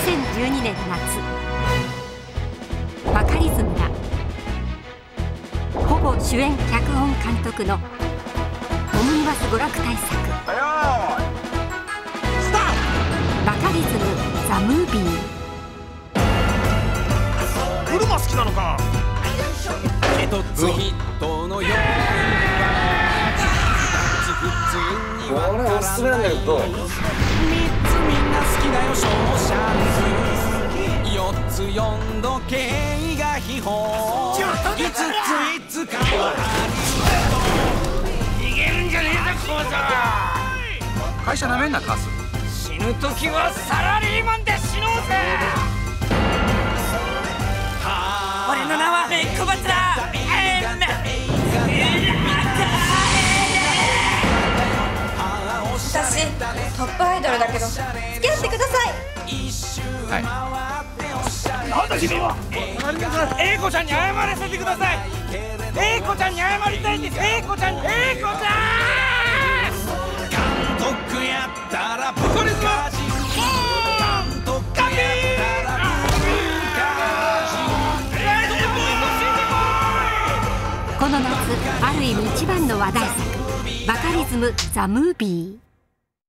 2012年夏、バカリズムがほぼ主演脚本監督のオムニバス娯楽大作バカリズムザ・ムービー。 車好きなのか。 一つヒットのようにこれおすすめなんだけどどう？ 3つみんな好きだよ、勝者4つ4度計が秘宝5ついつかは逃げるんじゃねえぞ小僧。 会社なめんなカス。 死ぬ時はサラリーマンで死のうぜ。俺の名は小松だ。 私トップアイドルだけど付き合ってください。 はい。 なんだ君は。英子ちゃんに謝らせてください。英子ちゃんに謝りたいんです。英子ちゃんに。英子ちゃん監督やったらこれですか。 監督やったらこの夏ある意味一番の話題作バカリズムザ・ムービー。